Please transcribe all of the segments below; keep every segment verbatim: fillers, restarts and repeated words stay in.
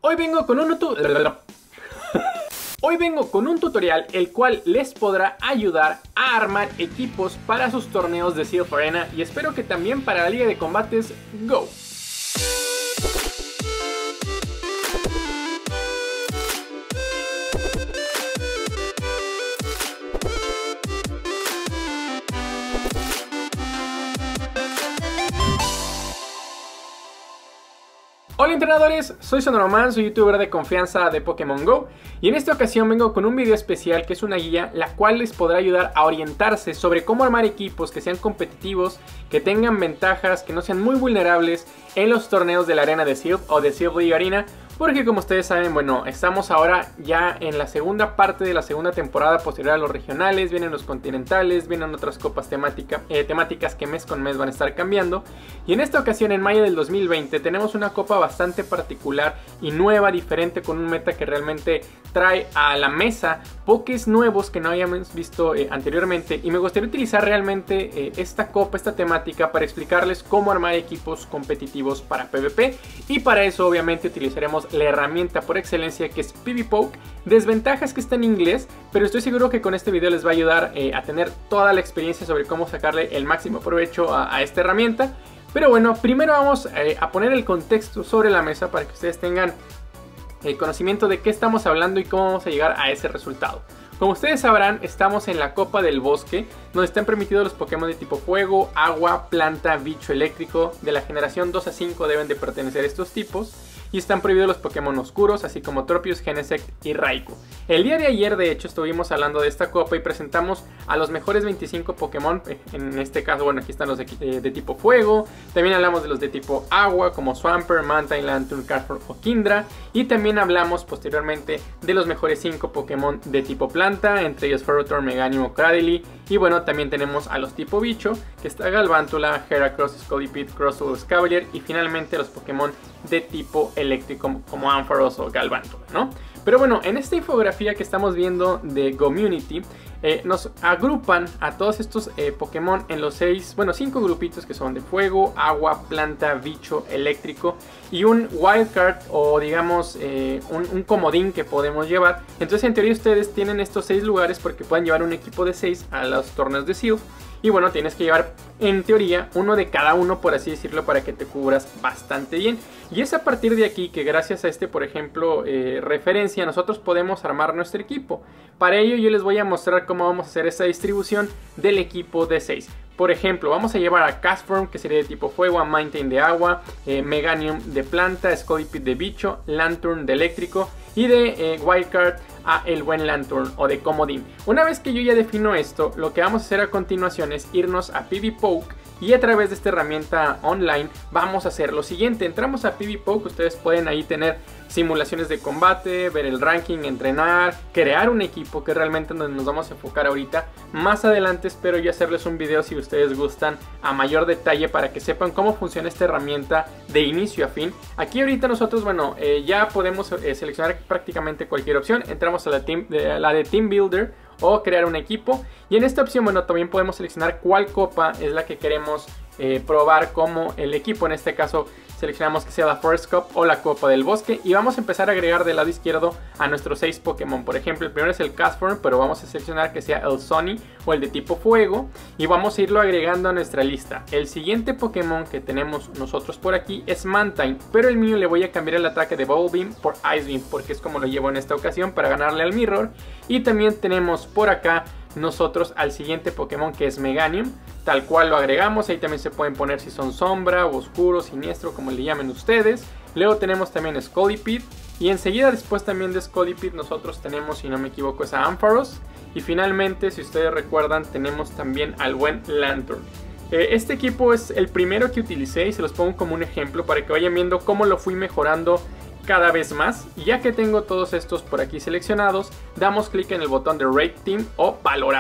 Hoy vengo con un tutorial. Hoy vengo con un tutorial el cual les podrá ayudar a armar equipos para sus torneos de Sea of Arena y espero que también para la Liga de Combates Go. Hola entrenadores, soy Sonorman, soy youtuber de confianza de Pokémon Go y en esta ocasión vengo con un video especial que es una guía la cual les podrá ayudar a orientarse sobre cómo armar equipos que sean competitivos, que tengan ventajas, que no sean muy vulnerables en los torneos de la arena de Sea of o de Sea of League Arena. Porque como ustedes saben, bueno, estamos ahora ya en la segunda parte de la segunda temporada posterior a los regionales, vienen los continentales, vienen otras copas temática, eh, temáticas que mes con mes van a estar cambiando. Y en esta ocasión, en mayo del dos mil veinte, tenemos una copa bastante particular y nueva, diferente, con un meta que realmente trae a la mesa pokés nuevos que no habíamos visto eh, anteriormente. Y me gustaría utilizar realmente eh, esta copa, esta temática, para explicarles cómo armar equipos competitivos para PvP. Y para eso obviamente utilizaremos la herramienta por excelencia que es PvPoke. Desventajas que está en inglés, pero estoy seguro que con este video les va a ayudar eh, a tener toda la experiencia sobre cómo sacarle el máximo provecho a, a esta herramienta. Pero bueno, primero vamos eh, a poner el contexto sobre la mesa para que ustedes tengan el conocimiento de qué estamos hablando y cómo vamos a llegar a ese resultado. Como ustedes sabrán, estamos en la Copa del Bosque, donde están permitidos los Pokémon de tipo fuego, agua, planta, bicho eléctrico. De la generación dos a cinco deben de pertenecer a estos tipos. Y están prohibidos los Pokémon oscuros, así como Tropius, Genesect y Raikou. El día de ayer, de hecho, estuvimos hablando de esta copa y presentamos a los mejores veinticinco Pokémon. En este caso, bueno, aquí están los de, de, de tipo fuego. También hablamos de los de tipo agua, como Swampert, Mantine, Lanturn, Castform o Kingdra. Y también hablamos posteriormente de los mejores cinco Pokémon de tipo planta, entre ellos Ferrothorn, Meganium o Cradily. Y bueno, también tenemos a los tipo bicho, que está Galvantula, Heracross, Scolipede, Crustle, Scavalier. Y finalmente los Pokémon de tipo eléctrico como Ampharos o Galvantula, ¿no? Pero bueno, en esta infografía que estamos viendo de Community, eh, nos agrupan a todos estos eh, Pokémon en los seis, bueno, cinco grupitos que son de fuego, agua, planta, bicho, eléctrico y un wildcard o digamos eh, un, un comodín que podemos llevar. Entonces en teoría ustedes tienen estos seis lugares porque pueden llevar un equipo de seis a los torneos de Sea of. Y bueno, tienes que llevar en teoría uno de cada uno, por así decirlo, para que te cubras bastante bien. Y es a partir de aquí que gracias a este, por ejemplo, eh, referencia, nosotros podemos armar nuestro equipo. Para ello yo les voy a mostrar cómo vamos a hacer esa distribución del equipo de seis. Por ejemplo, vamos a llevar a Castform, que sería de tipo fuego, a Mantine de agua, eh, Meganium de planta, Scolipede de bicho, Lanturn de eléctrico y de eh, Wildcard a el buen Lanturn o de comodín. Una vez que yo ya defino esto, lo que vamos a hacer a continuación es irnos a PvPoke y a través de esta herramienta online vamos a hacer lo siguiente. Entramos a PvPoke, ustedes pueden ahí tener simulaciones de combate, ver el ranking, entrenar, crear un equipo, que es realmente donde nos vamos a enfocar ahorita. Más adelante espero yo hacerles un video si ustedes gustan a mayor detalle para que sepan cómo funciona esta herramienta de inicio a fin. Aquí ahorita nosotros, bueno, eh, ya podemos eh, seleccionar prácticamente cualquier opción. Entramos a la, team, de, la de Team Builder o crear un equipo y en esta opción, bueno, también podemos seleccionar cuál copa es la que queremos eh, probar como el equipo. En este caso seleccionamos que sea la Forest Cup o la Copa del Bosque y vamos a empezar a agregar del lado izquierdo a nuestros seis Pokémon. Por ejemplo, el primero es el Castform, pero vamos a seleccionar que sea el Sunny o el de tipo fuego y vamos a irlo agregando a nuestra lista. El siguiente Pokémon que tenemos nosotros por aquí es Mantine, pero el mío le voy a cambiar el ataque de Bubble Beam por Ice Beam porque es como lo llevo en esta ocasión para ganarle al Mirror. Y también tenemos por acá nosotros al siguiente Pokémon que es Meganium, tal cual lo agregamos. Ahí también se pueden poner si son sombra o oscuro, siniestro, como le llamen ustedes. Luego tenemos también Scolipede y enseguida después también de Scolipede nosotros tenemos, si no me equivoco, es a Ampharos. Y finalmente, si ustedes recuerdan, tenemos también al buen Lanturn. eh, Este equipo es el primero que utilicé y se los pongo como un ejemplo para que vayan viendo cómo lo fui mejorando cada vez más. Y ya que tengo todos estos por aquí seleccionados, damos clic en el botón de Rate Team o Valorar.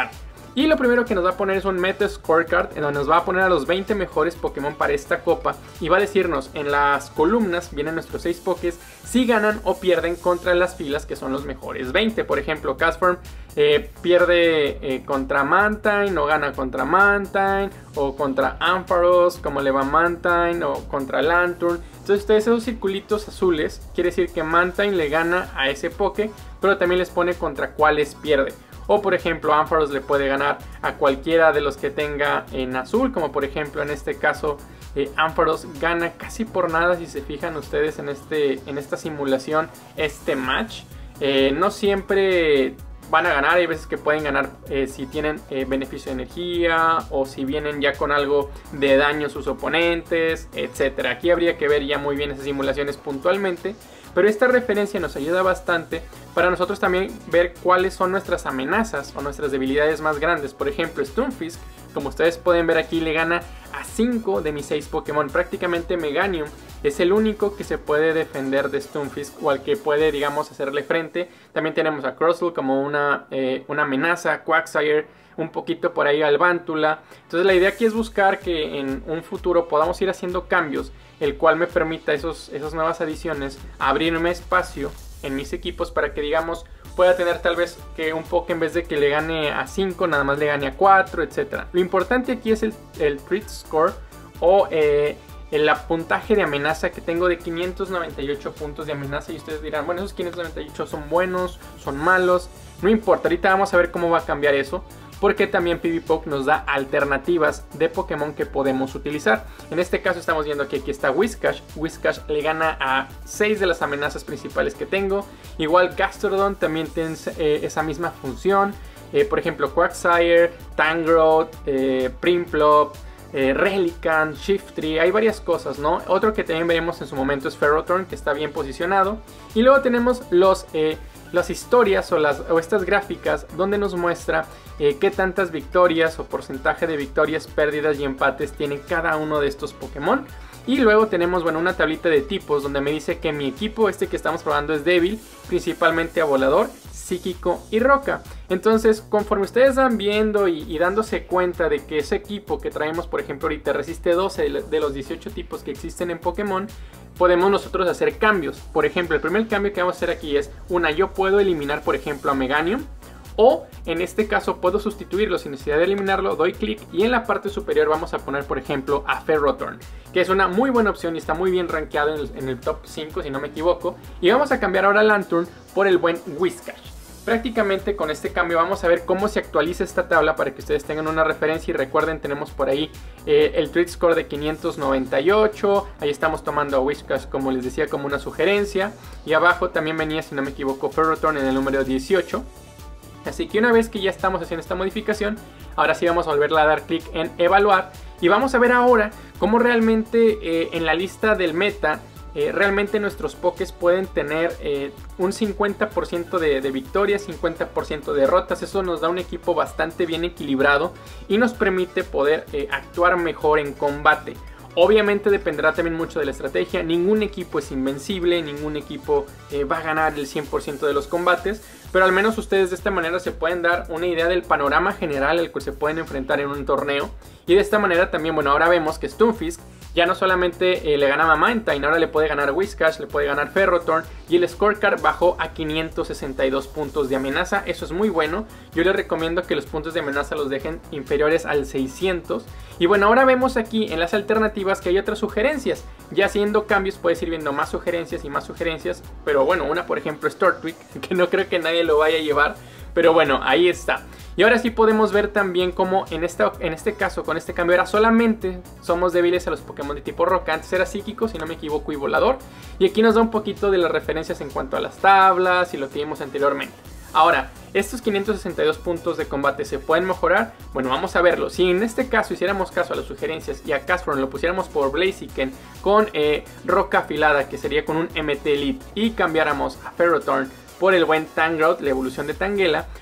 Y lo primero que nos va a poner es un Meta Scorecard, en donde nos va a poner a los veinte mejores Pokémon para esta copa. Y va a decirnos en las columnas, vienen nuestros seis Pokés, si ganan o pierden contra las filas que son los mejores veinte. Por ejemplo, Castform eh, pierde eh, contra Mantine, o gana contra Mantine, o contra Ampharos, como le va Mantine, o contra Lanturn. Entonces ustedes esos circulitos azules, quiere decir que Mantine le gana a ese Poké, pero también les pone contra cuáles pierde. O por ejemplo Ampharos le puede ganar a cualquiera de los que tenga en azul, como por ejemplo en este caso eh, Ampharos gana casi por nada, si se fijan ustedes en, este, en esta simulación, este match. Eh, no siempre van a ganar, hay veces que pueden ganar eh, si tienen eh, beneficio de energía o si vienen ya con algo de daño sus oponentes, etcétera. Aquí habría que ver ya muy bien esas simulaciones puntualmente. Pero esta referencia nos ayuda bastante para nosotros también ver cuáles son nuestras amenazas o nuestras debilidades más grandes. Por ejemplo, Stunfisk, como ustedes pueden ver aquí, le gana a cinco de mis seis Pokémon. Prácticamente Meganium es el único que se puede defender de Stunfisk o al que puede, digamos, hacerle frente. También tenemos a Crustle como una, eh, una amenaza, Quagsire, un poquito por ahí Alvántula. Entonces la idea aquí es buscar que en un futuro podamos ir haciendo cambios, el cual me permita esos, esas nuevas adiciones, abrirme espacio en mis equipos para que, digamos, pueda tener tal vez que un Poké en vez de que le gane a cinco, nada más le gane a cuatro, etcétera. Lo importante aquí es el, el Treat Score o eh, el puntaje de amenaza que tengo de quinientos noventa y ocho puntos de amenaza. Y ustedes dirán, bueno, esos quinientos noventa y ocho son buenos, son malos. No importa, ahorita vamos a ver cómo va a cambiar eso, porque también PvPoke nos da alternativas de Pokémon que podemos utilizar. En este caso estamos viendo que aquí está Whiscash. Whiscash le gana a seis de las amenazas principales que tengo. Igual Gastrodon también tiene eh, esa misma función. Eh, por ejemplo, Quagsire, Tangrowth, eh, Prinplup, eh, Relicanth, Shiftry, hay varias cosas, ¿no? Otro que también veremos en su momento es Ferrothorn, que está bien posicionado. Y luego tenemos los... Eh, las historias o, las, o estas gráficas donde nos muestra eh, qué tantas victorias o porcentaje de victorias, pérdidas y empates tiene cada uno de estos Pokémon. Y luego tenemos, bueno, una tablita de tipos donde me dice que mi equipo, este que estamos probando, es débil, principalmente a volador, psíquico y roca. Entonces, conforme ustedes van viendo y, y dándose cuenta de que ese equipo que traemos, por ejemplo, ahorita resiste doce de los dieciocho tipos que existen en Pokémon, podemos nosotros hacer cambios. Por ejemplo, el primer cambio que vamos a hacer aquí es, una, yo puedo eliminar, por ejemplo, a Meganium. O en este caso puedo sustituirlo sin necesidad de eliminarlo, doy clic y en la parte superior vamos a poner, por ejemplo, a Ferrothorn, que es una muy buena opción y está muy bien rankeado en el, en el top cinco si no me equivoco. Y vamos a cambiar ahora Lanturn por el buen Whiscash. Prácticamente con este cambio vamos a ver cómo se actualiza esta tabla para que ustedes tengan una referencia. Y recuerden, tenemos por ahí eh, el Treat Score de quinientos noventa y ocho. Ahí estamos tomando a Whiscash, como les decía, como una sugerencia. Y abajo también venía, si no me equivoco, Ferrothorn en el número dieciocho. Así que una vez que ya estamos haciendo esta modificación, ahora sí vamos a volverle a dar clic en evaluar. Y vamos a ver ahora cómo realmente eh, en la lista del meta, eh, realmente nuestros Pokés pueden tener eh, un cincuenta por ciento de, de victorias, cincuenta por ciento de derrotas. Eso nos da un equipo bastante bien equilibrado y nos permite poder eh, actuar mejor en combate. Obviamente dependerá también mucho de la estrategia. Ningún equipo es invencible, ningún equipo eh, va a ganar el cien por ciento de los combates, pero al menos ustedes de esta manera se pueden dar una idea del panorama general al que se pueden enfrentar en un torneo. Y de esta manera también, bueno, ahora vemos que Stunfisk ya no solamente eh, le ganaba a Mantine, ahora le puede ganar a Whiscash, le puede ganar Ferrothorn, y el scorecard bajó a quinientos sesenta y dos puntos de amenaza. Eso es muy bueno. Yo les recomiendo que los puntos de amenaza los dejen inferiores al seiscientos. Y bueno, ahora vemos aquí en las alternativas que hay otras sugerencias. Ya haciendo cambios puedes ir viendo más sugerencias y más sugerencias. Pero bueno, una por ejemplo es Tortwig, que no creo que nadie lo vaya a llevar. Pero bueno, ahí está. Y ahora sí podemos ver también cómo en, esta, en este caso, con este cambio, ahora solamente somos débiles a los Pokémon de tipo roca. Antes era psíquico, si no me equivoco, y volador. Y aquí nos da un poquito de las referencias en cuanto a las tablas y lo que vimos anteriormente. Ahora, ¿estos quinientos sesenta y dos puntos de combate se pueden mejorar? Bueno, vamos a verlo. Si en este caso hiciéramos caso a las sugerencias y a Castform lo pusiéramos por Blaziken con eh, roca afilada, que sería con un M T Elite, y cambiáramos a Ferrothorn por el buen Tangrowth, la evolución de Tangela,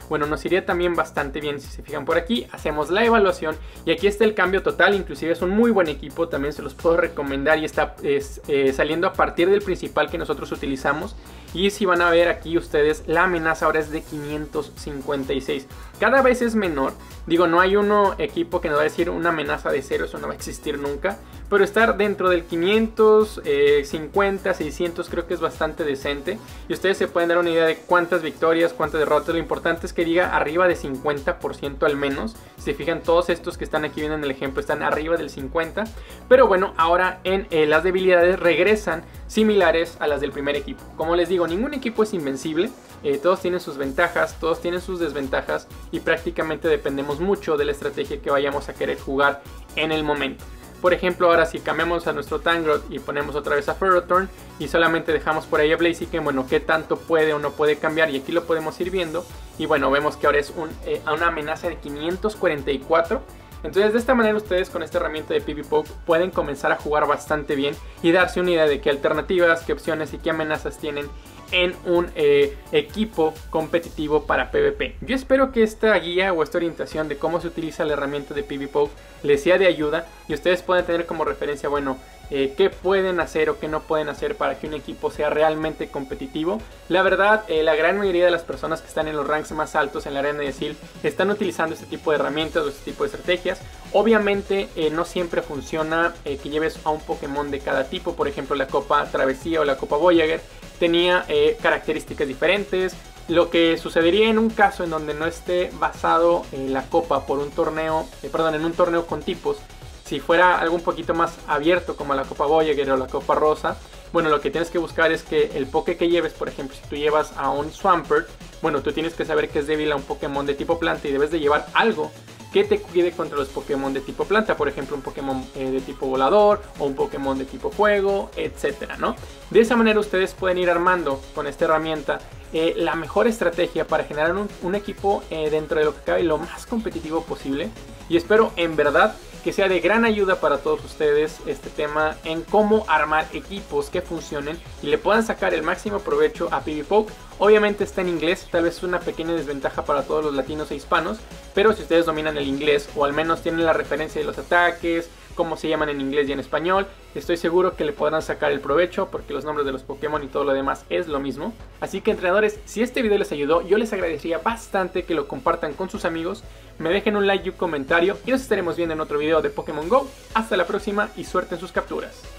bueno, nos iría también bastante bien. Si se fijan por aquí, hacemos la evaluación y aquí está el cambio total. Inclusive es un muy buen equipo, también se los puedo recomendar y está es, eh, saliendo a partir del principal que nosotros utilizamos. Y si van a ver aquí ustedes, la amenaza ahora es de quinientos cincuenta y seis. Cada vez es menor. Digo, no hay uno equipo que nos va a decir una amenaza de cero, eso no va a existir nunca. Pero estar dentro del quinientos cincuenta, seiscientos creo que es bastante decente. Y ustedes se pueden dar una idea de cuántas victorias, cuántas derrotas. Lo importante es que diga arriba de cincuenta por ciento al menos. Si se fijan, todos estos que están aquí viendo en el ejemplo están arriba del cincuenta. Pero bueno, ahora en eh, las debilidades regresan similares a las del primer equipo. Como les digo, ningún equipo es invencible. Eh, todos tienen sus ventajas, todos tienen sus desventajas y prácticamente dependemos mucho de la estrategia que vayamos a querer jugar en el momento. Por ejemplo, ahora si cambiamos a nuestro Tangrowth y ponemos otra vez a Ferrothorn y solamente dejamos por ahí a Blaziken, bueno, qué tanto puede o no puede cambiar, y aquí lo podemos ir viendo. Y bueno, vemos que ahora es un, eh, una amenaza de quinientos cuarenta y cuatro. Entonces de esta manera ustedes con esta herramienta de PvPoke pueden comenzar a jugar bastante bien y darse una idea de qué alternativas, qué opciones y qué amenazas tienen en un eh, equipo competitivo para PvP. Yo espero que esta guía o esta orientación de cómo se utiliza la herramienta de PvPoke les sea de ayuda y ustedes puedan tener como referencia, bueno, eh, qué pueden hacer o qué no pueden hacer para que un equipo sea realmente competitivo. La verdad, eh, la gran mayoría de las personas que están en los ranks más altos en la arena de Seal están utilizando este tipo de herramientas o este tipo de estrategias. Obviamente eh, no siempre funciona eh, que lleves a un Pokémon de cada tipo. Por ejemplo, la Copa Travesía o la Copa Voyager tenía eh, características diferentes. Lo que sucedería en un caso en donde no esté basado en la copa por un torneo, eh, perdón, en un torneo con tipos, si fuera algo un poquito más abierto como la Copa Voyager o la Copa Rosa, bueno, lo que tienes que buscar es que el Poké que lleves, por ejemplo, si tú llevas a un Swampert, bueno, tú tienes que saber que es débil a un Pokémon de tipo planta y debes de llevar algo que te cuide contra los Pokémon de tipo planta, por ejemplo un Pokémon eh, de tipo volador o un Pokémon de tipo fuego, etcétera, ¿no? De esa manera ustedes pueden ir armando con esta herramienta eh, la mejor estrategia para generar un, un equipo eh, dentro de lo que cabe lo más competitivo posible, y espero en verdad que sea de gran ayuda para todos ustedes este tema en cómo armar equipos que funcionen y le puedan sacar el máximo provecho a PvPoke. Obviamente está en inglés, tal vez es una pequeña desventaja para todos los latinos e hispanos, pero si ustedes dominan el inglés o al menos tienen la referencia de los ataques, cómo se llaman en inglés y en español, estoy seguro que le podrán sacar el provecho porque los nombres de los Pokémon y todo lo demás es lo mismo. Así que entrenadores, si este video les ayudó, yo les agradecería bastante que lo compartan con sus amigos, me dejen un like y un comentario y nos estaremos viendo en otro video de Pokémon Go. Hasta la próxima y suerte en sus capturas.